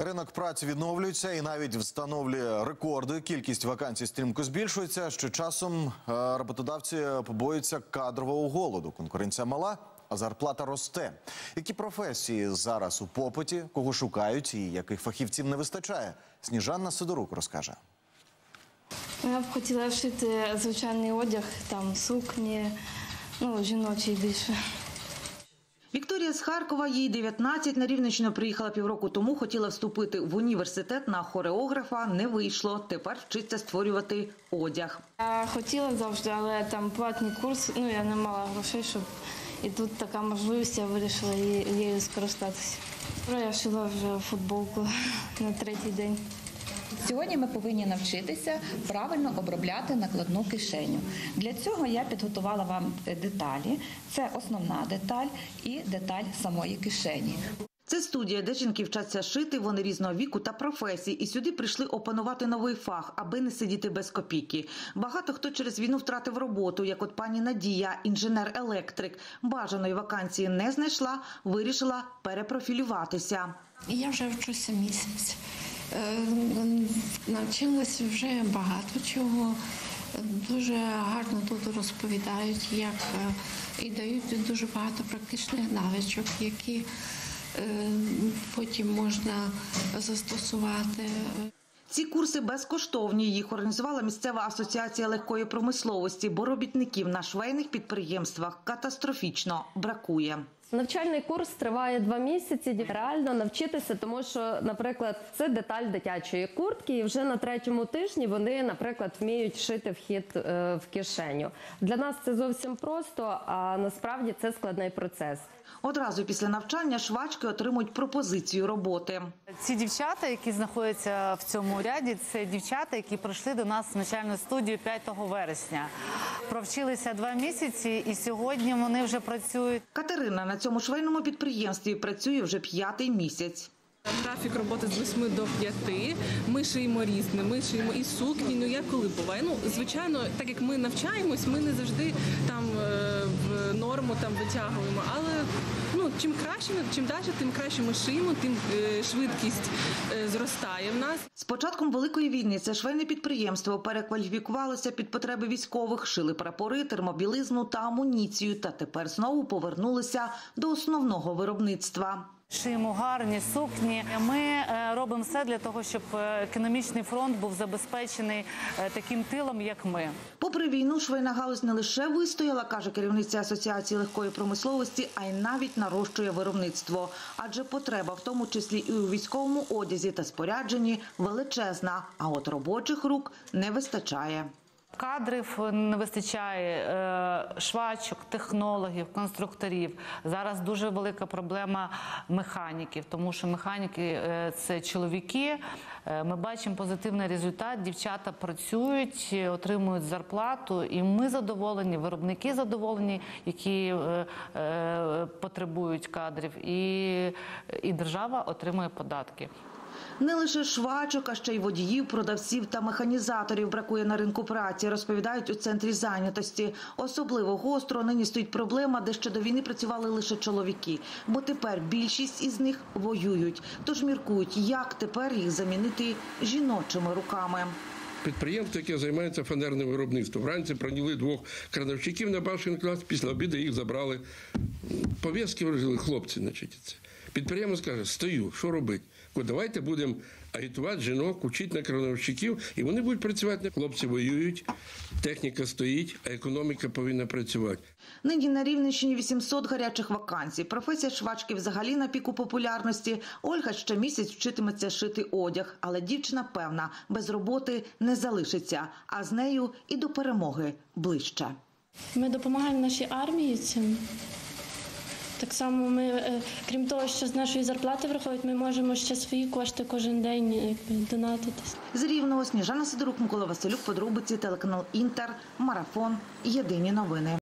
Ринок праці відновлюється і навіть встановлює рекорди. Кількість вакансій стрімко збільшується. Що часом роботодавці побоюються кадрового голоду. Конкуренція мала, а зарплата росте. Які професії зараз у попиті, кого шукають і яких фахівців не вистачає? Сніжанна Сидорук розкаже. Я б хотіла шити звичайний одяг, там сукні, жіночий більше. Вікторія з Харкова, їй 19, на Рівненщину приїхала півроку тому, хотіла вступити в університет на хореографа, не вийшло, тепер вчиться створювати одяг. Я хотіла завжди, але там платний курс, я не мала грошей, щоб і тут така можливість, я вирішила її скористатися. Я шила вже футболку на 3-й день. Сьогодні ми повинні навчитися правильно обробляти накладну кишеню. Для цього я підготувала вам деталі. Це основна деталь і деталь самої кишені. Це студія, де жінки вчаться шити, вони різного віку та професій. І сюди прийшли опанувати новий фах, аби не сидіти без копійки. Багато хто через війну втратив роботу, як от пані Надія, інженер-електрик. Бажаної вакансії не знайшла, вирішила перепрофілюватися. Я вже вчуся місяць. Навчилася вже багато чого. Дуже гарно тут розповідають, і дають дуже багато практичних навичок, які потім можна застосувати. Ці курси безкоштовні. Їх організувала місцева асоціація легкої промисловості, бо робітників на швейних підприємствах катастрофічно бракує. Навчальний курс триває 2 місяці. Реально навчитися, тому що, наприклад, це деталь дитячої куртки, і вже на 3-му тижні вони, наприклад, вміють шити вхід в кишеню. Для нас це зовсім просто, а насправді це складний процес. Одразу після навчання швачки отримують пропозицію роботи. Ці дівчата, які знаходяться в цьому ряді, це дівчата, які прийшли до нас в навчальну студію 5 вересня. Провчилися 2 місяці і сьогодні вони вже працюють. Катерина на цьому швейному підприємстві працює вже 5-й місяць. Графік роботи з 8 до 5. Ми шиємо різне, ми шиємо і сукні, як коли буває. Звичайно, так як ми навчаємось, ми не завжди там в норму витягуємо. Але чим краще, чим далі, тим краще ми шиємо, тим швидкість зростає в нас. З початком Великої війни це швейне підприємство перекваліфікувалося під потреби військових, шили прапори, термобілизну та амуніцію, та тепер знову повернулися до основного виробництва. Шиємо гарні сукні. Ми робимо все для того, щоб економічний фронт був забезпечений таким тилом, як ми. Попри війну, швейна галузь не лише вистояла, каже керівниця Асоціації легкої промисловості, а й навіть нарощує виробництво. Адже потреба, в тому числі і у військовому одязі та спорядженні, величезна, а от робочих рук не вистачає. Кадрів не вистачає, швачок, технологів, конструкторів. Зараз дуже велика проблема механіків, тому що механіки – це чоловіки. Ми бачимо позитивний результат, дівчата працюють, отримують зарплату, і ми задоволені, виробники задоволені, які потребують кадрів, і держава отримує податки. Не лише швачок, а ще й водіїв, продавців та механізаторів бракує на ринку праці, розповідають у центрі зайнятості. Особливо гостро нині стоїть проблема, де ще до війни працювали лише чоловіки, бо тепер більшість із них воюють. Тож міркують, як тепер їх замінити жіночими руками. Підприємство, яке займається фанерним виробництвом. Вранці прийняли 2 крановщиків на Башкін-клас, після обіду їх забрали. Пов'язки вражили хлопці. Підприємець каже, стою, що робити? Давайте будемо агітувати жінок, учити на крановщиків, і вони будуть працювати. Хлопці воюють, техніка стоїть, а економіка повинна працювати. Нині на Рівненщині 800 гарячих вакансій. Професія швачки взагалі на піку популярності. Ольга ще місяць вчитиметься шити одяг. Але дівчина певна, без роботи не залишиться. А з нею і до перемоги ближче. Ми допомагаємо нашій армії цим. Так само ми, крім того, що з нашої зарплати виходить, ми можемо ще свої кошти кожен день донатити. З Рівного Сніжанна Сидорук, Микола Василюк, подробиці, телеканал Інтер, Марафон, Єдині новини.